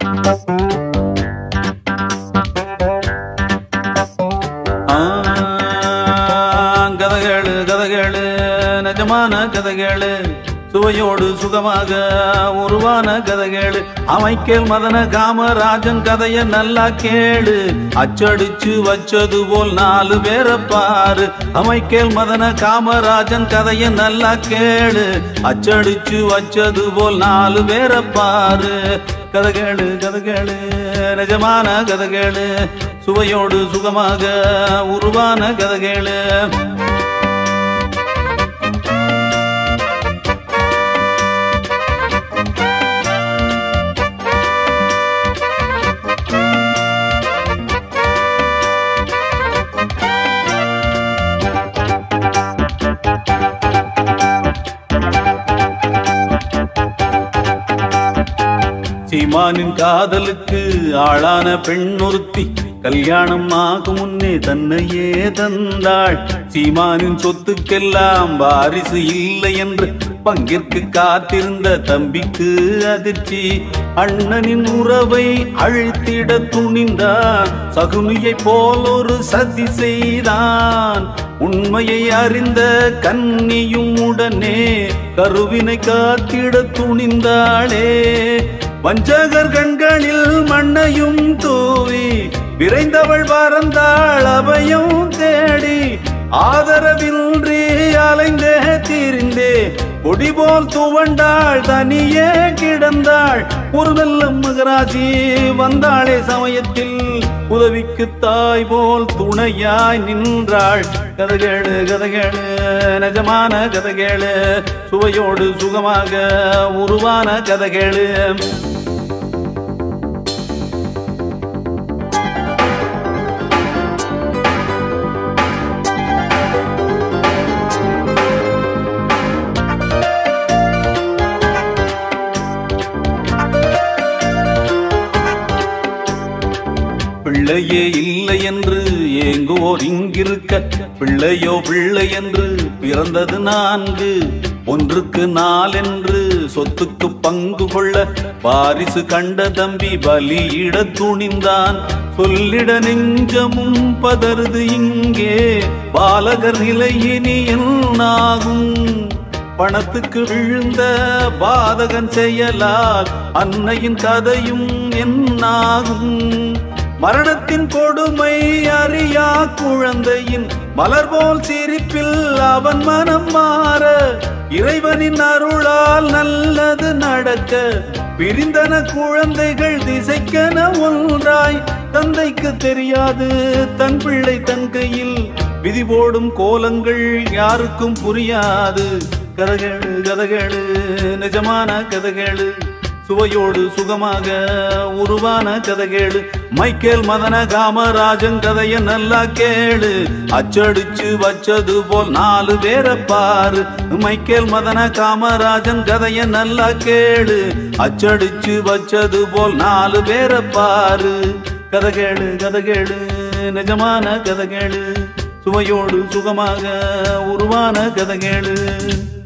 கதகேளு கதகேளு நிஜமான கதகேளு சுவையோடு சுகமாக உருவான கதகேளு மைக்கேல் மதன காமராஜன் கதைய நல்லா கேளு அச்சடிச்சு வச்சது போல் 4 பேரை பாரு மைக்கேல் மதன காமராஜன் கதைய நல்லா கேளு அச்சடிச்சு வச்சது போல் 4 பேரை பாரு கதகேளு கதகேளு நிஜமான கதகேளு சுவையோடு சுகமாக உருவான கதகேளு சீமானின் காதலுக்கு ஆளான பெண் ஒருத்தி கல்யாணம் ஆகும் முன்னே தன்னையே தந்தாள் சீமானின் சொத்துக்கெல்லாம் வாரிசு இல்லை என்று பங்கிற்கு காத்திருந்த தம்பிக்கு அதிர்ச்சி அண்ணனின் உறவை அழித்திட துணிந்தான் சகுனியை போல் ஒரு சதி செய்தான் உண்மையை அறிந்த கன்னியும் உடனே கருவினை காத்திட துணிந்தாளே வஞ்சகர் கண்களில் மண்ணையும் தூவி விரைந்தவள் பறந்தாள் அபயம் தேடி ஆதரவின்றி அலைந்தே திரிந்தே கொடி போல் துவண்டாள் தனியே கிடந்தாள் ஒரு நல்ல மகராஜி வந்தாளே சமயத்தில் உதவிக்கு தாய் போல் துணையாய் நின்றாள் கதகேளு கதகேளு நிஜமான கதகேளு சுவையோடு சுகமாக உருவான கதகேளு பிள்ளையே இல்லை என்று ஏங்குவோர் இங்கிருக்க பிள்ளையோ பிள்ளை என்று பிறந்தது 4 1க்கு 4 என்று சொத்துக்கு பங்கு கொள்ள வாரிசு கண்ட தம்பி பலியிட துணிந்தான் சொல்லிட நெஞ்சமும் பதறுது இங்கே பாலகர் நிலை இனி என்னாகும் பணத்துக்கு விழுந்த பாதகன் செயலால் அன்னையின் கதையும் என்னாகும் மரணத்தின் கொடுமை அறியா குழந்தையின் மலர் போல் சிரிப்பில் அவன் மனம் மாற இறைவனின் அருளால் நல்லது நடக்க பிரிந்தன குழந்தைகள் திசைக்கென ஒன்றாய் தந்தைக்கு தெரியாது தன் பிள்ளை தன் கையில் விதி போடும் கோலங்கள் யாருக்கும் புரியாது கதகேளு கதகேளு நிஜமான கதகேளு சுவையோடு சுகமாக உருவான கதகேளு மைக்கேல் மதன காமராஜன் கதைய நல்லா கேளு அச்சடிச்சு வச்சது போல் 4 பேரை பாரு மைக்கேல் மதன காமராஜன் கதைய நல்லா கேளு அச்சடிச்சு வச்சது போல் 4 பேரை பாரு கதகேளு கதகேளு நிஜமான கதகேளு சுவையோடு சுகமாக உருவான கதகேளு